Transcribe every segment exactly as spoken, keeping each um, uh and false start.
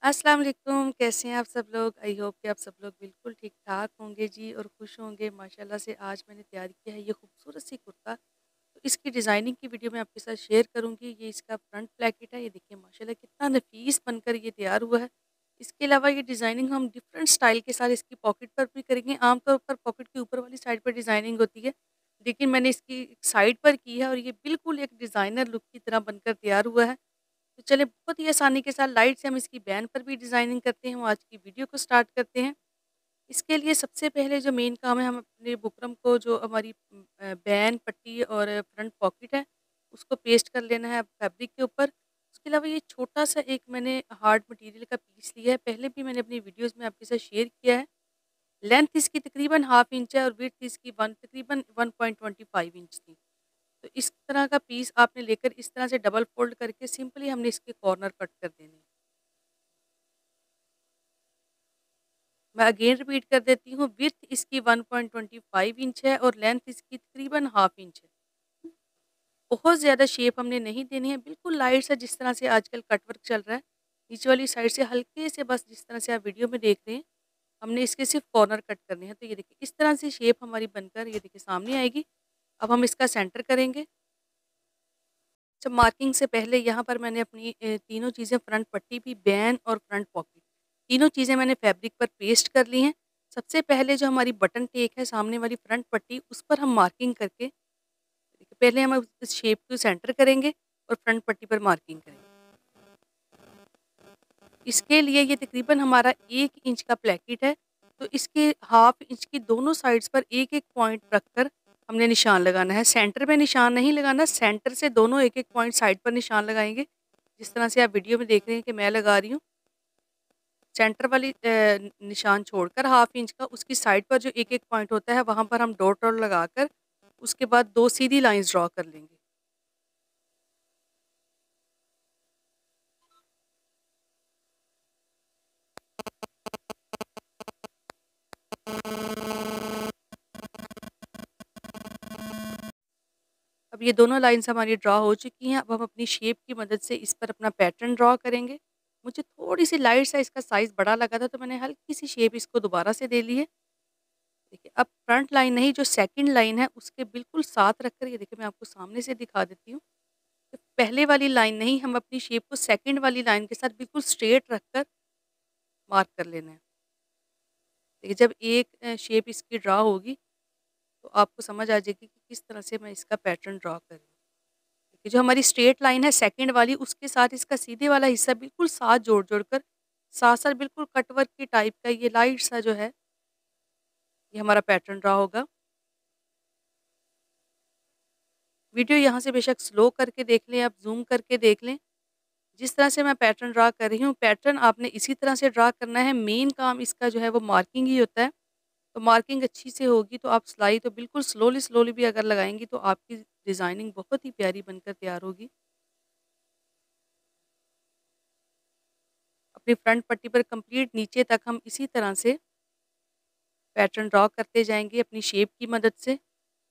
अस्सलाम वालेकुम, कैसे हैं आप सब लोग? आई होप कि आप सब लोग बिल्कुल ठीक-ठाक होंगे जी और खुश होंगे। माशाल्लाह से आज मैंने तैयार किया है ये खूबसूरत सी कुर्ता। तो इसकी डिज़ाइनिंग की वीडियो मैं आपके साथ शेयर करूँगी। ये इसका फ्रंट प्लेकेट है, ये देखिए माशाल्लाह कितना नफ़ीस बनकर ये तैयार हुआ है। इसके अलावा ये डिज़ाइनिंग हम डिफरेंट स्टाइल के साथ इसकी पॉकेट पर भी करेंगे। आम तौर पर पॉकेट के ऊपर वाली साइड पर डिज़ाइनिंग होती है, लेकिन मैंने इसकी साइड पर की है और ये बिल्कुल एक डिज़ाइनर लुक की तरह बनकर तैयार हुआ है। तो चलिए बहुत ही आसानी के साथ लाइट से हम इसकी बैन पर भी डिज़ाइनिंग करते हैं। वो आज की वीडियो को स्टार्ट करते हैं। इसके लिए सबसे पहले जो मेन काम है, हम अपने बुकरम को जो हमारी उम, अ, बैन, पट्टी और फ्रंट पॉकेट है, उसको पेस्ट कर लेना है फैब्रिक के ऊपर। उसके अलावा ये छोटा-सा एक मैंने हार्ड मटीरियल का पीस लिया है। पहले भी मैंने अपनी वीडियोज़ में आपके साथ शेयर किया है। लेंथ इसकी तकरीबन हाफ इंच है और विड्थ इसकी वन तकरीबन one point two five inch थी। तो इस तरह का पीस आपने लेकर इस तरह से डबल फ़ोल्ड करके सिंपली हमने इसके कॉर्नर कट कर देने हैं। मैं अगेन रिपीट कर देती हूँ, विड्थ इसकी one point two five inch है और लेंथ इसकी तकरीबन हाफ इंच है। बहुत ज़्यादा शेप हमने नहीं देनी है, बिल्कुल लाइट सा जिस तरह से आजकल कट वर्क चल रहा है, नीचे वाली साइड से हल्के से बस जिस तरह से आप वीडियो में देख रहे हैं, हमने इसके सिर्फ़ कॉर्नर कट करने हैं। तो ये देखिए इस तरह से शेप हमारी बनकर ये देखिए सामने आएगी। अब हम इसका सेंटर करेंगे। अच्छा, मार्किंग से पहले यहाँ पर मैंने अपनी अ, तीनों चीज़ें फ्रंट पट्टी भी, बैन और फ्रंट पॉकेट, तीनों चीज़ें मैंने फैब्रिक पर पेस्ट कर ली हैं। सबसे पहले जो हमारी बटन टेक है सामने वाली फ्रंट पट्टी, उस पर हम मार्किंग करके देखिए, पहले हम उस इस शेप को सेंटर करेंगे और फ्रंट पट्टी पर मार्किंग करेंगे। इसके लिए ये तकरीबन हमारा एक इंच का प्लेकेट है, तो इसके हाफ इंच की दोनों साइड्स पर एक-एक पॉइंट रखकर हमने निशान लगाना है। सेंटर में निशान नहीं लगाना, सेंटर से दोनों एक-एक पॉइंट साइड पर निशान लगाएँगे। जिस तरह से आप वीडियो में देख रहे हैं कि मैं लगा रही हूँ। सेंटर वाली अ, निशान छोड़कर हाफ इंच का उसकी साइड पर जो एक-एक पॉइंट होता है, वहाँ पर हम डॉट डॉट लगाकर उसके बाद दो सीधी लाइन्स ड्रॉ कर लेंगे। अब ये दोनों लाइन्स हमारी ड्रॉ हो चुकी हैं। अब हम अपनी शेप की मदद से इस पर अपना पैटर्न ड्रॉ करेंगे। मुझे थोड़ी-सी लाइट सा इसका साइज़ बड़ा लगा था, तो मैंने हल्की-सी शेप इसको दोबारा से दे ली है। देखिए, अब फ्रंट लाइन नहीं, जो सेकंड लाइन है, उसके बिल्कुल साथ रखकर ये देखिए मैं आपको सामने से दिखा देती हूँ। तो पहले वाली लाइन नहीं, हम अपनी शेप को सेकंड वाली लाइन के साथ बिल्कुल स्ट्रेट रखकर मार्क कर लेना है। देखिए, जब एक अ, शेप इसकी ड्रॉ होगी, तो आपको समझ आ जाएगी कि किस तरह से मैं इसका पैटर्न ड्रॉ कर रही हूँ। देखिए, जो हमारी स्ट्रेट लाइन है सेकंड वाली, उसके साथ इसका सीधे वाला हिस्सा बिल्कुल साथ जोड़-जोड़ कर, साथ-साथ बिल्कुल कटवर्क के टाइप का ये लाइट सा जो है, ये हमारा पैटर्न ड्रॉ होगा। वीडियो यहाँ से बेशक स्लो करके देख लें, आप ज़ूम करके देख लें। जिस तरह से मैं पैटर्न ड्रॉ कर रही हूँ, पैटर्न आपने इसी तरह से ड्रॉ करना है। मेन काम इसका जो है वो मार्किंग ही होता है। तो मार्किंग अच्छी से होगी तो आप सिलाई तो बिल्कुल स्लोली स्लोली भी अगर लगाएँगी तो आपकी डिज़ाइनिंग बहुत ही प्यारी बनकर तैयार होगी। अपनी फ्रंट पट्टी पर कंप्लीट नीचे तक हम इसी तरह से पैटर्न ड्रॉ करते जाएँगे अपनी शेप की मदद से।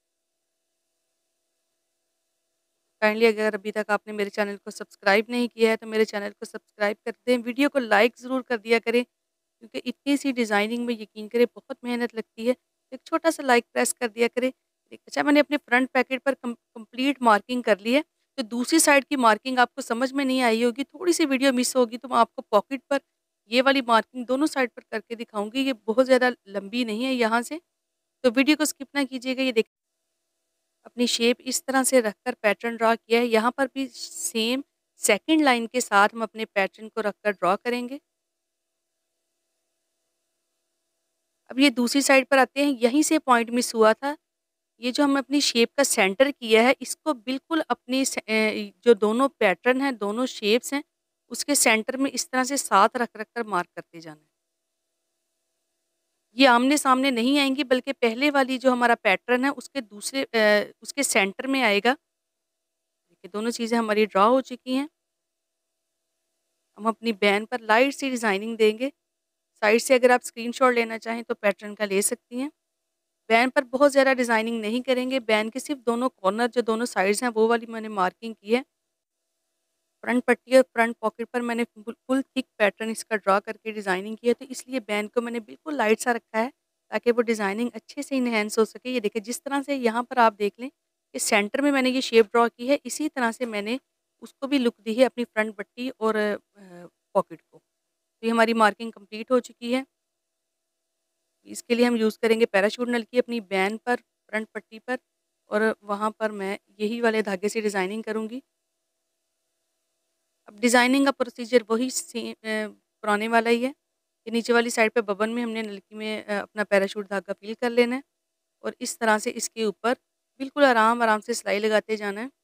काइंडली अगर अभी तक आपने मेरे चैनल को सब्सक्राइब नहीं किया है तो मेरे चैनल को सब्सक्राइब कर दें। वीडियो को लाइक ज़रूर कर दिया करें, क्योंकि इतनी सी डिज़ाइनिंग में यकीन करें बहुत मेहनत लगती है। एक छोटा-सा लाइक प्रेस कर दिया करें। एक अच्छा, मैंने अपने फ्रंट पैकेट पर कम कंप्लीट मार्किंग कर ली है। तो दूसरी साइड की मार्किंग आपको समझ में नहीं आई होगी, थोड़ी-सी वीडियो मिस होगी, तो मैं आपको पॉकेट पर ये वाली मार्किंग दोनों साइड पर करके दिखाऊँगी। ये बहुत ज़्यादा लंबी नहीं है यहाँ से, तो वीडियो को स्किप ना कीजिएगा। ये देखिए, अपनी शेप इस तरह से रखकर पैटर्न ड्रॉ किया है। यहाँ पर भी सेम सेकंड लाइन के साथ हम अपने पैटर्न को रखकर ड्रॉ करेंगे। अब ये दूसरी साइड पर आते हैं, यहीं से पॉइंट मिस हुआ था। ये जो हम अपनी शेप का सेंटर किया है, इसको बिल्कुल अपनी स अ, जो दोनों पैटर्न हैं, दोनों शेप्स हैं, उसके सेंटर में इस तरह से साथ रख-रख कर मार्क करते जाना है। ये आमने-सामने नहीं आएँगी, बल्कि पहले वाली जो हमारा पैटर्न है उसके दूसरे अ, उसके सेंटर में आएगा। देखिए, दोनों चीज़ें हमारी ड्रॉ हो चुकी हैं। हम अपनी बैन पर लाइट सी डिज़ाइनिंग देंगे। साइड से अगर आप स्क्रीनशॉट लेना चाहें तो पैटर्न का ले सकती हैं। बैन पर बहुत ज़्यादा डिज़ाइनिंग नहीं करेंगे, बैन के सिर्फ़ दोनों कॉर्नर जो दोनों साइड्स हैं वो वाली मैंने मार्किंग की है। फ्रंट पट्टी और फ्रंट पॉकेट पर मैंने फुल फुल थिक पैटर्न इसका ड्रॉ करके डिज़ाइनिंग की है, तो इसलिए बैंड को मैंने बिल्कुल लाइट सा रखा है, ताकि वो डिज़ाइनिंग अच्छे से इन्हांस हो सके। ये देखिए जिस तरह से यहाँ पर आप देख लें कि सेंटर में मैंने ये शेप ड्रॉ की है, इसी तरह से मैंने उसको भी लुक दी है अपनी फ्रंट पट्टी और अ, पॉकेट को। तो ये हमारी मार्किंग कंप्लीट हो चुकी है। इसके लिए हम यूज़ करेंगे पैराशूट नल की अपनी बैन पर, फ्रंट पट्टी पर, और वहाँ पर मैं यही वाले धागे से डिज़ाइनिंग करूँगी। अब डिज़ाइनिंग का प्रोसीजर वही सेम अ, पुराने वाला ही है कि नीचे वाली साइड पे बबन में हमने नलकी में अ, अपना पैराशूट धागा फ़िल कर लेना है और इस तरह से इसके ऊपर बिल्कुल आराम-आराम से सिलाई लगाते जाना है।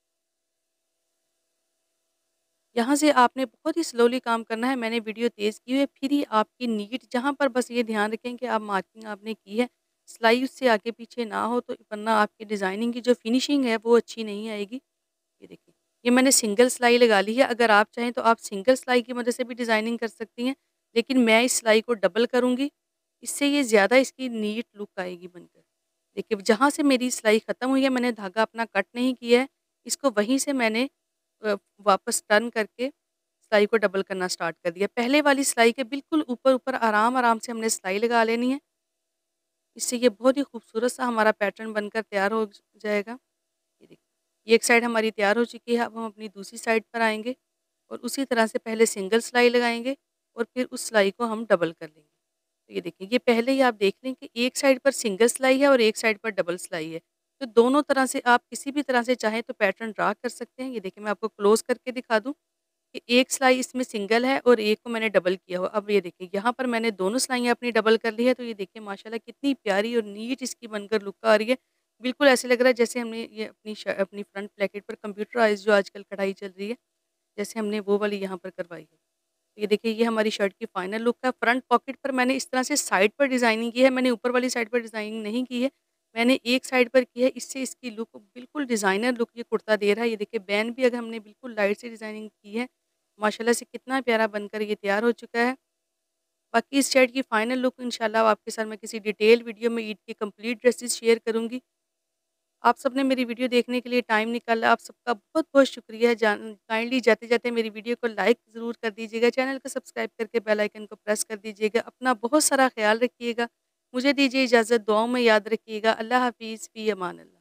यहाँ से आपने बहुत ही स्लोली काम करना है, मैंने वीडियो तेज़ की हुई है, फिर ही आपकी नीट जहाँ पर बस ये ध्यान रखें कि आप मार्किंग आपने की है, सिलाई उससे आगे-पीछे ना हो, तो वरना आपकी डिज़ाइनिंग की जो फिनिशिंग है वो अच्छी नहीं आएगी। ये देखिए, ये मैंने सिंगल सिलाई लगा ली है, अगर आप चाहें तो आप सिंगल सिलाई की मदद से भी डिज़ाइनिंग कर सकती हैं, लेकिन मैं इस सिलाई को डबल करूँगी, इससे ये ज़्यादा इसकी नीट लुक आएगी बनकर। देखिए, जहाँ से मेरी सिलाई ख़त्म हुई है, मैंने धागा अपना कट नहीं किया है, इसको वहीं से मैंने अ, वापस टर्न करके सिलाई को डबल करना स्टार्ट कर दिया। पहले वाली सिलाई के बिल्कुल ऊपर-ऊपर आराम-आराम से हमने सिलाई लगा लेनी है, इससे ये बहुत ही खूबसूरत-सा हमारा पैटर्न बनकर तैयार हो ज जाएगा। ये देखिए, ये एक साइड हमारी तैयार हो चुकी है, अब हम अपनी दूसरी साइड पर आएँगे और उसी तरह से पहले सिंगल सिलाई लगाएँगे और फिर उस सिलाई को हम डबल कर लेंगे। तो ये देखिए, ये पहले ही आप देख लें कि एक साइड पर सिंगल सिलाई है और एक साइड पर डबल सिलाई है। तो दोनों तरह से आप किसी भी तरह से चाहें तो पैटर्न ड्रा कर सकते हैं। ये देखिए, मैं आपको क्लोज़ करके दिखा दूँ कि एक सिलाई इसमें सिंगल है और एक को मैंने डबल किया हुआ। अब ये देखिए, यहाँ पर मैंने दोनों सिलाइयाँ अपनी डबल कर ली है, तो ये देखिए माशाल्लाह कितनी प्यारी और नीट इसकी बनकर लुक आ रही है। बिल्कुल ऐसे लग रहा है जैसे हमने ये अपनी श अपनी फ्रंट प्लेकेट पर कंप्यूटराइज़ जो आजकल कढ़ाई चल रही है, जैसे हमने वो वाली यहाँ पर करवाई है। तो ये देखिए, ये हमारी शर्ट की फाइनल लुक है। फ्रंट पॉकेट पर मैंने इस तरह से साइड पर डिज़ाइनिंग की है, मैंने ऊपर वाली साइड पर डिज़ाइनिंग नहीं की है। मैंने एक साइड पर की है, इससे इसकी लुक बिल्कुल डिज़ाइनर लुक ये कुर्ता दे रहा है। ये देखिए, बैन भी अगर हमने बिल्कुल लाइट से डिज़ाइनिंग की है, माशाल्लाह से कितना प्यारा बनकर ये तैयार हो चुका है। बाकी इस शर्ट की फाइनल लुक इंशाल्लाह आपके साथ मैं किसी डिटेल वीडियो में ईद की कंप्लीट ड्रेसेस शेयर करूँगी। आप सबने मेरी वीडियो देखने के लिए टाइम निकाला, आप सबका बहुत-बहुत शुक्रिया। जान काइंडली जाते-जाते मेरी वीडियो को लाइक ज़रूर कर दीजिएगा, चैनल को सब्सक्राइब करके बेल आइकन को प्रेस कर दीजिएगा। अपना बहुत सारा ख़्याल रखिएगा। मुझे दीजिए इजाज़त, दुआओं में याद रखिएगा। अल्लाह हाफ़िज़, फ़ी अमान अल्लाह।